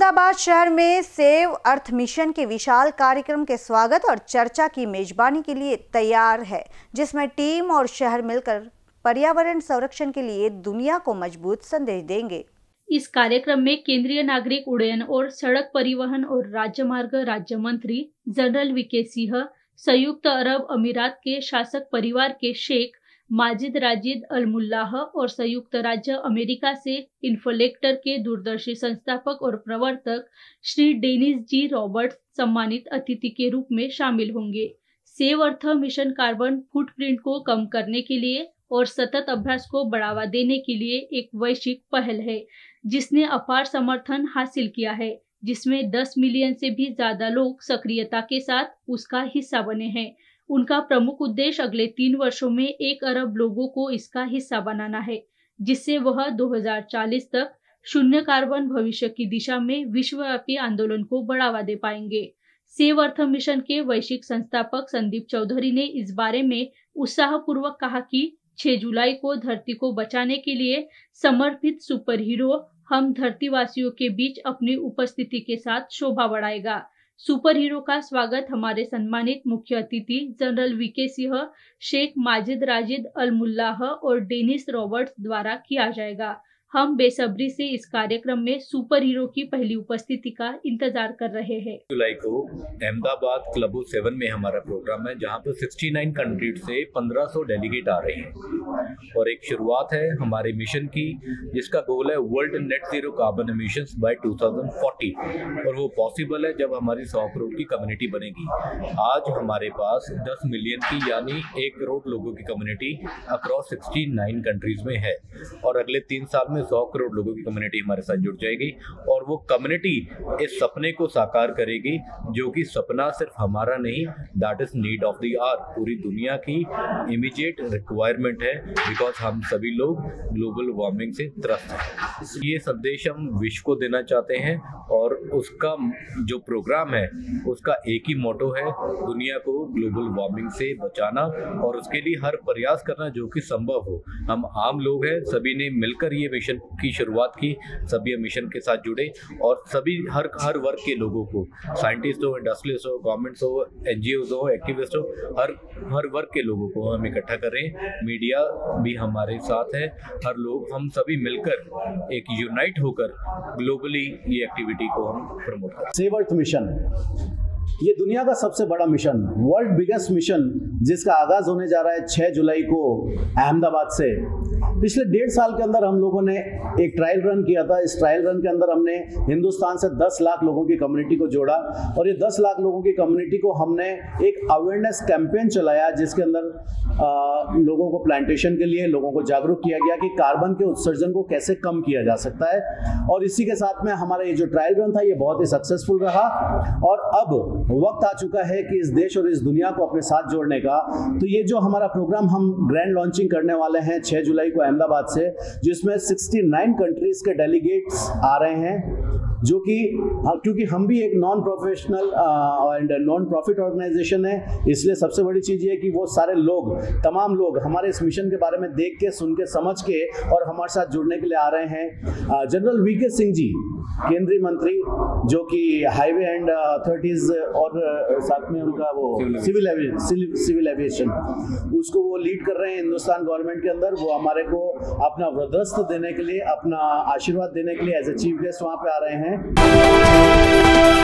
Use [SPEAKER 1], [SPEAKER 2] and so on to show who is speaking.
[SPEAKER 1] अहमदाबाद शहर में save earth mission के विशाल कार्यक्रम के स्वागत और चर्चा की मेजबानी के लिए तैयार है, जिसमें टीम और शहर मिलकर पर्यावरण संरक्षण के लिए दुनिया को मजबूत संदेश देंगे।
[SPEAKER 2] इस कार्यक्रम में केंद्रीय नागरिक उड्डयन और सड़क परिवहन और राजमार्ग राज्य मंत्री जनरल वीके सिंह, संयुक्त अरब अमीरात के शासक परिवार के Sheikh Majid Rajid Al Mullah और संयुक्त राज्य अमेरिका से इन्फोलेक्टर के दूरदर्शी संस्थापक और प्रवर्तक श्री डेनिस जी रॉबर्ट्स सम्मानित अतिथि के रूप में शामिल होंगे। Save earth mission carbon footprint को कम करने के लिए और सतत अभ्यास को बढ़ावा देने के लिए एक वैश्विक पहल है, जिसने अपार समर्थन हासिल किया है, जिसमें 10 मिलियन से भी ज्यादा लोग सक्रियता के साथ उसका हिस्सा बने हैं। उनका प्रमुख उद्देश्य अगले 3 वर्षों में 1 अरब लोगों को इसका हिस्सा बनाना है, जिससे वह 2040 तक शून्य कार्बन भविष्य की दिशा में विश्वव्यापी आंदोलन को बढ़ावा दे पाएंगे। सेव अर्थ मिशन के वैश्विक संस्थापक संदीप चौधरी ने इस बारे में उत्साहपूर्वक कहा कि 6 जुलाई को धरती को बचाने के लिए समर्पित सुपर हीरो हम धरतीवासियों के बीच अपनी उपस्थिति के साथ शोभा बढ़ाएगा। सुपर हीरो का स्वागत हमारे सम्मानित मुख्य अतिथि general VK Singh, Sheikh Majid Rajid Al Mullah और डेनिस रॉबर्ट्स द्वारा किया जाएगा। हम बेसब्री से इस कार्यक्रम में सुपर हीरो की पहली उपस्थिति का इंतजार कर रहे हैं।
[SPEAKER 3] जुलाई को अहमदाबाद क्लब 7 में हमारा प्रोग्राम है, जहां पर 69 कंट्री से 1500 डेलीगेट आ रहे हैं और एक शुरुआत है हमारे मिशन की, जिसका गोल है world net zero carbon emissions by 2040 और वो पॉसिबल है जब हमारी 100 करोड़ की कम्युनिटी बनेगी। आज हमारे पास 10 मिलियन की यानी 1 करोड़ लोगों की कम्युनिटी अक्रॉस 69 कंट्रीज में है और अगले 3 साल में 100 करोड़ लोगों की कम्युनिटी हमारे साथ जुड़ जाएगी और वो कम्युनिटी इस सपने को साकार करेगी, जो कि सपना सिर्फ हमारा नहीं, that is need of the hour, पूरी दुनिया की इमीडिएट रिक्वायरमेंट है, बिकॉज हम सभी लोग ग्लोबल वार्मिंग से त्रस्त हैं। ये संदेश हम विश्व को देना चाहते हैं और उसका जो प्रोग्राम है उसका एक ही मोटो है, दुनिया को ग्लोबल वार्मिंग से बचाना और उसके लिए हर प्रयास करना जो कि संभव हो। हम आम लोग हैं, सभी ने मिलकर ये मिशन की शुरुआत की, सभी मिशन के साथ जुड़े और सभी हर वर्ग के लोगों को, साइंटिस्ट हो, इंडस्ट्रियलिस्ट हो, गवर्नमेंट्स हो, एनजीओज हो, एक्टिविस्ट हो, हर वर्ग के लोगों को हम इकट्ठा कर रहे हैं। मीडिया भी हमारे साथ है, हर लोग हम सभी मिलकर एक यूनाइट होकर ग्लोबली ये एक्टिविटी को हम प्रमोट कर।
[SPEAKER 4] सेव अर्थ मिशन ये दुनिया का सबसे बड़ा मिशन, वर्ल्ड बिगेस्ट मिशन, जिसका आगाज होने जा रहा है 6 जुलाई को अहमदाबाद से। पिछले 1.5 साल के अंदर हम लोगों ने एक ट्रायल रन किया था। इस ट्रायल रन के अंदर हमने हिंदुस्तान से 10 लाख लोगों की कम्युनिटी को जोड़ा और ये 10 लाख लोगों की कम्युनिटी को हमने एक अवेयरनेस कैंपेन चलाया, जिसके अंदर लोगों को प्लांटेशन के लिए लोगों को जागरूक किया गया कि कार्बन के उत्सर्जन को कैसे कम किया जा सकता है। और इसी के साथ में हमारा ये जो ट्रायल रन था ये बहुत ही सक्सेसफुल रहा और अब वक्त आ चुका है कि इस देश और इस दुनिया को अपने साथ जोड़ने का। तो ये जो हमारा प्रोग्राम हम ग्रैंड लॉन्चिंग करने वाले हैं 6 जुलाई को अहमदाबाद से, जिसमें 69 कंट्रीज के डेलीगेट्स आ रहे हैं, जो कि क्योंकि हम भी एक non professional and non profit organisation है, इसलिए सबसे बड़ी चीज़ ये है कि वो सारे लोग, तमाम लोग हमारे इस मिशन के बारे में देख के, सुन के, समझ के और हमारे साथ जुड़ने के लिए आ रहे हैं। जनरल वीके सिंह जी, केंद्रीय मंत्री, जो कि हाईवे एंड अथॉरिटीज और साथ में उनका वो सिविल एविएशन, उसको वो लीड कर रहे हैं हिंदुस्तान गवर्नमेंट के अंदर। वो हमारे को अपना वरदस्त देने के लिए, अपना आशीर्वाद देने के लिए एज ए चीफ गेस्ट वहाँ पे आ रहे हैं।